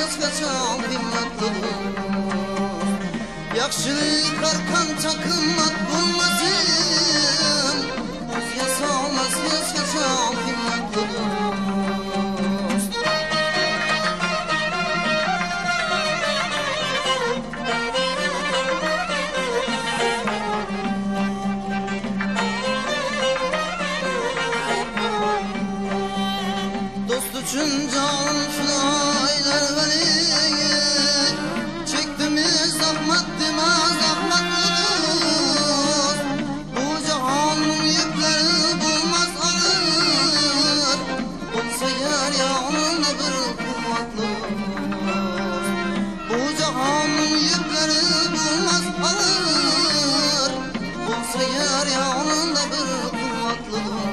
özgacha qimmatlidir. Yaxshilik arqancha qimmat bo'lmasin, o'z yasomas özgacha qimmatlidir. Üçün can filaylar verir, çektiğimiz zahmet demez zahmetlidir. Bu cihanın yükleri bulmaz alır, olsa yer yanında bir kuvvetlidir. Bu cihanın yükleri bulmaz alır, olsa yer yanında bir kuvvetlidir.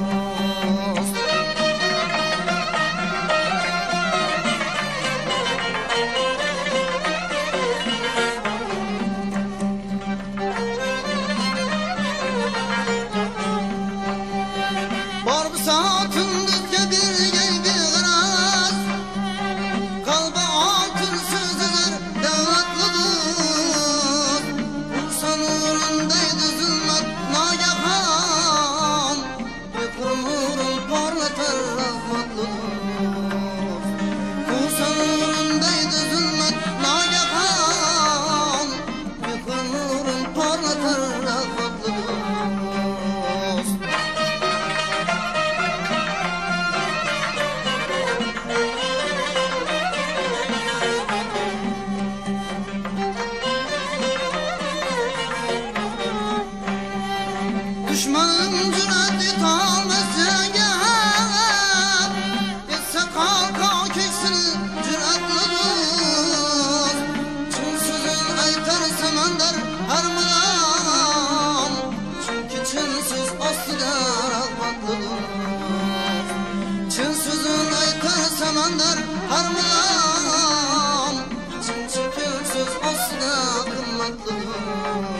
Satındızca bir geybi gıraz, kalba altın sözüdür devletlidir. Kursan uğrundaydı zulmet nagahan, yıkır nurun parlatır rahmetlidir. Kursan uğrundaydı zulmet nagahan, yıkır nurun parlatır rahmetlidir. Düşmanın cüret etamez cengen, etse kalka keksini cüretlidir. Çin sözün aytar semender her mıram, çünkü çin söz aslida rahmetlidir. Çin sözün aytar semender her mıram, çünkü söz aslida kıymetlidir.